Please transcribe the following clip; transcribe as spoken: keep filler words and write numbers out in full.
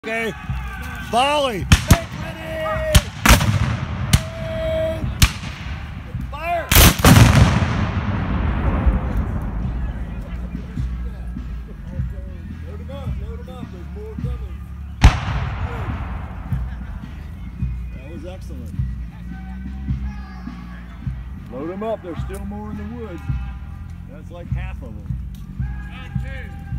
Okay, volley. Make ready. Fire. Load them up, load them up. There's more coming. That was excellent. Load them up. There's still more in the woods. That's like half of them. Round two.